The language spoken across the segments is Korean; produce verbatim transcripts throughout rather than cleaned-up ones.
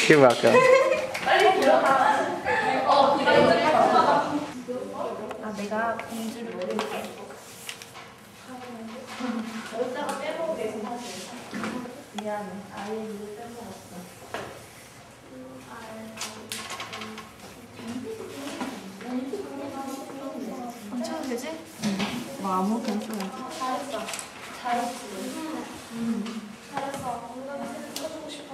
You're welcome. 아, 내가 공주를 그릴게. 미안해. 아예 이를 빼먹었어. 괜찮아 되지? 응. 뭐 아무 괜찮아. 잘했어. 잘했어. 응. 잘했어. 엉덩이 쳐주고 싶어.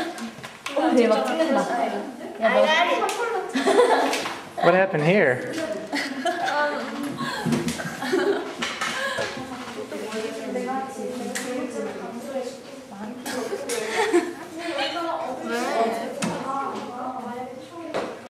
어, 대박 찍는다. 야, 너 What happened here?